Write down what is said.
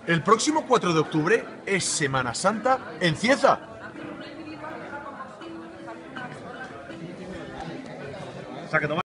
El próximo 4 de octubre es Semana Santa en Cieza. O sea, que